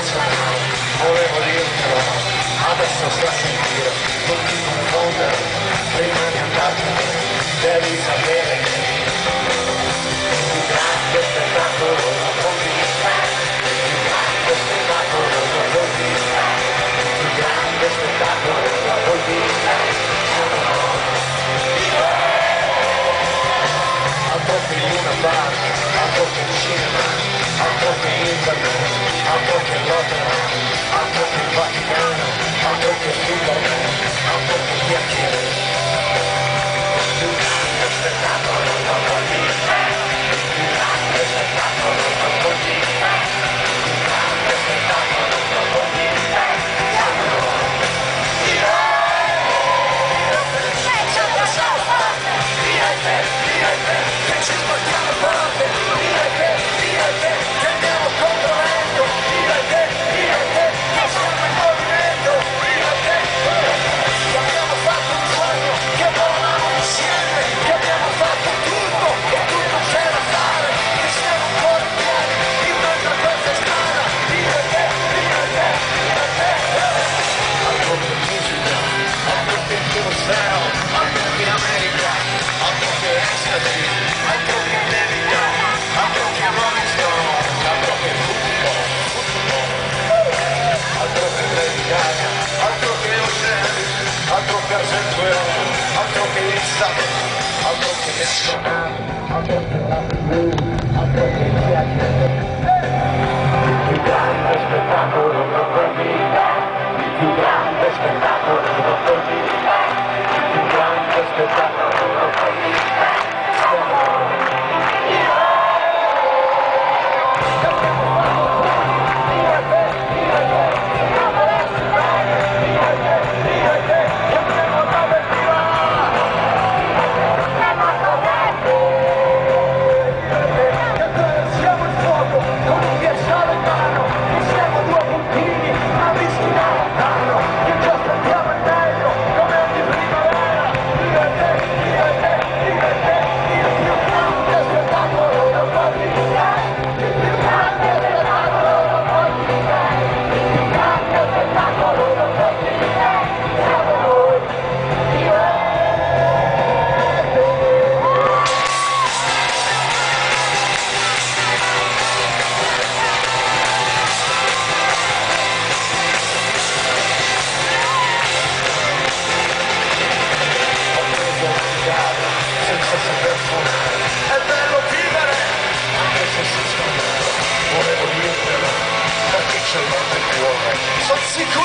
emozionale, volevo dirtelo, adesso sta a sentire, non ti confondere, prima di andartene, devi sapere che il più grande spettacolo lo compri te, il più grande spettacolo lo compri te, il più grande spettacolo lo compri te, altro che Luna Park, altro che cinema, altro che internet, altro che l'opera, altro che il Vaticano, altro che Superman, altro che chiacchiere. Il più grande spettacolo lo compri te, il più grande spettacolo lo compri te, il più grande spettacolo lo compri te, siamo noi. Che ci sportiamo forte, che andiamo contro vento, che siamo in movimento, che abbiamo fatto un sogno, che volavamo insieme, che abbiamo fatto tutto, che tutto c'è da fare, che siamo ancora in piedi, in mezzo a questa strada, altro che musica, altro che museo, altro che America, altro che ecstasy, altro che America, altro che Rolling Stone, altro che football, altro che Lady Gaga, altro che Ocean, altro che Argento, altro che Instagram, altro che Escobar, altro che altro che chiacchiere. Il più grande spettacolo lo compri te, il più grande spettacolo lo compri te, il più grande spettacolo lo compri te, siamo noi. Siamo il fuoco, con un ghiacciolo in mano, siamo due puntini, ma visti da lontano, che ci aspettiamo è meglio, come ogni primavera, il più grande spettacolo lo compri te, il più grande spettacolo lo compri te, il più grande spettacolo lo compri te, siamo noi, io e senza saper suonare. È bello vivere, anche se si sbagliava. Volevo dirtelo, perché ce l'ho nel cuore. Sono sicuro